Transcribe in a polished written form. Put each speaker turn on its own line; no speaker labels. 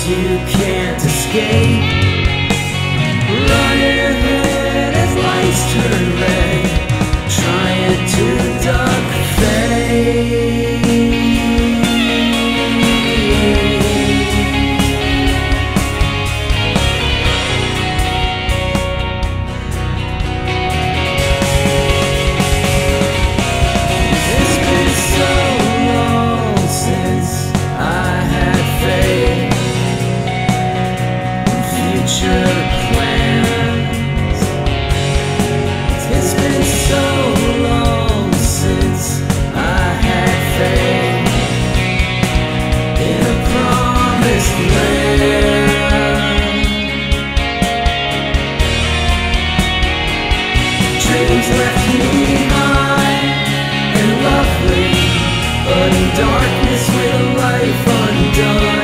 you can't escape. Running ahead as lights turn red, trying to duck fate. It's been so long since I had faith in future plans. It's been so long since I had faith in a promised land. Dreams left you behind and lovely, but in darkness with a life undone.